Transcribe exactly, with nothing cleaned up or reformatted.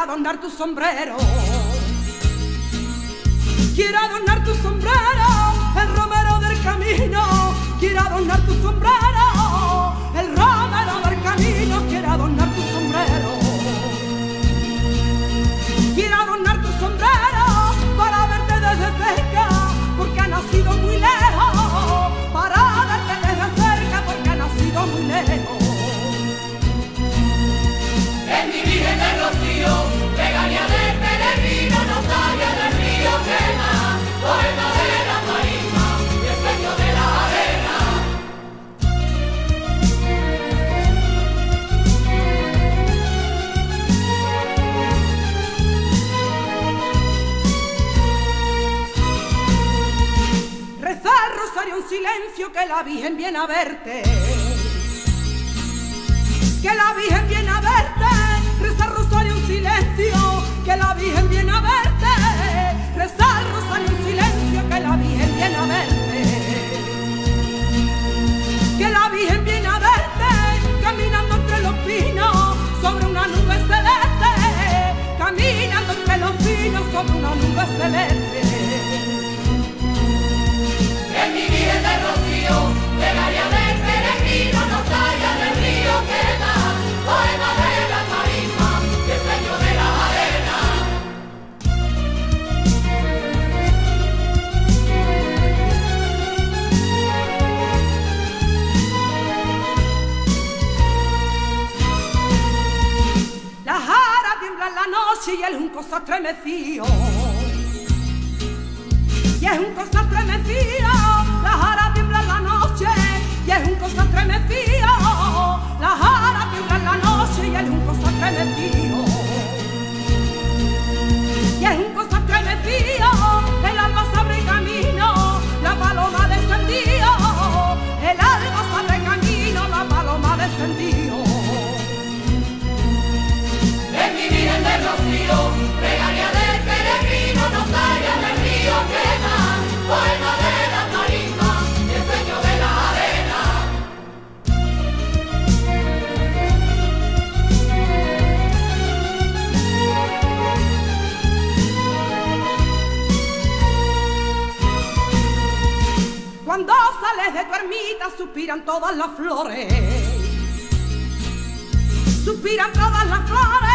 adornar tu sombrero, quiere adornar tu sombrero, el romero del camino, quiere adornar tu sombrero, el romero del camino, quiere adornar tu sombrero, quiere adornar tu sombrero para verte desde cerca, porque ha nacido muy lejos, para verte desde cerca, porque ha nacido muy lejos. Es mi Virgen del Rocío, Begoña del Peregrino, Natalia del Río Quema, poema de la marisma y el sueño de la arena. Reza el rosario en silencio, que la Virgen viene a verte, que la Virgen viene a verte. Reza el rosario en silencio, que la Virgen viene a verte. Reza el rosario en silencio, que la Virgen viene a verte, que la Virgen viene a verte, caminando entre los pinos sobre una nube celeste, caminando entre los pinos sobre una nube celeste. Es mi Virgen del Rocío, Begoña del Peregrino, Natalia del Río Quema, poema de la marisma y el sueño de la arena. La jara tiembla en la noche y el junco se ha estremecido, y es un cosa estremecido. La jara tiembla en la noche y es un cosa estremecido. La jara tiembla en la noche y es un cosa estremecido, y es un cosa estremecido. El alma se abre camino, la paloma descendió, el alma se abre camino, la paloma descendió. Es mi Virgen del Rocío, Begoña del Peregrino, Natalia del Río Quema, poema de la marisma y el sueño de la arena. Cuando sales de tu ermita suspiran todas las flores, suspiran todas las flores.